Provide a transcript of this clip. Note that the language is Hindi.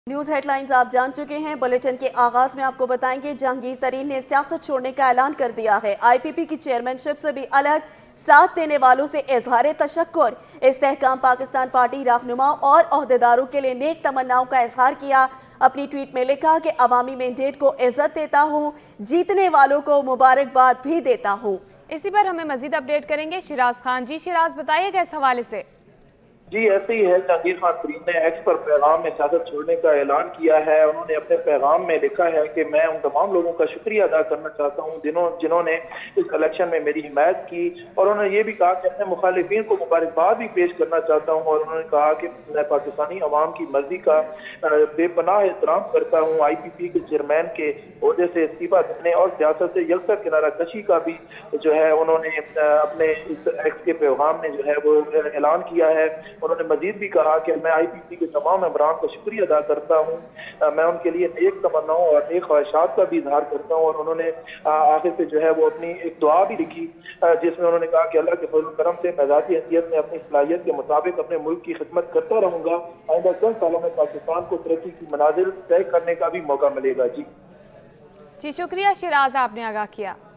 न्यूज हेडलाइंस आप जान चुके हैं। बुलेटिन के आगाज में आपको बताएंगे जहांगीर तरीन ने सियासत छोड़ने का ऐलान कर दिया है। आईपीपी की चेयरमैनशिप से भी अलग, साथ देने वालों से इजहार तशक्कुर। इस्तेहकाम पाकिस्तान पार्टी रहनुमा और ओहदेदारों के लिए नेक तमन्नाओं का इजहार किया। अपनी ट्वीट में लिखा कि अवामी मैंडेट को इज्जत देता हूँ, जीतने वालों को मुबारकबाद भी देता हूँ। इसी पर हमें मजीद अपडेट करेंगे शिराज खान जी। शिराज, बताइएगा इस हवाले से। जी ऐसे ही है। जहांगीर खान तरीन ने एक्स पर पैगाम में सियासत छोड़ने का ऐलान किया है। उन्होंने अपने पैगाम में लिखा है कि मैं उन तमाम लोगों का शुक्रिया अदा करना चाहता हूं जिन्होंने इस इलेक्शन में मेरी हिमायत की, और उन्होंने ये भी कहा कि अपने मुखालिफिन को मुबारकबाद भी पेश करना चाहता हूं। और उन्होंने कहा कि मैं पाकिस्तानी अवाम की मर्जी का बेपनाह एहतराम करता हूँ। IPP के चेयरमैन के ओहदे से इस्तीफा देने और सियासत से यकसा किनारा कशी का भी जो है उन्होंने अपने इस एक्स के पैगाम में जो है वो ऐलान किया है। उन्होंने मजीद भी कहा कि मैं IPP के तमाम मेंबरान का शुक्रिया अदा करता हूँ, मैं उनके लिए नेक तमन्नाओं और नेक ख्वाहिशात का भी इजहार करता हूँ। और उन्होंने आखिर से जो है वो अपनी एक दुआ भी लिखी जिसमें उन्होंने कहा कि अल्लाह के फजल करम से मैं ज़ाती हैसियत में अपनी सलाहियत के मुताबिक अपने मुल्क की खिदमत करता रहूंगा। आइंदा चंद सालों में पाकिस्तान को तरक्की की मनाजिल तय करने का भी मौका मिलेगा। जी शुक्रिया शिराज, आपने आगाह किया।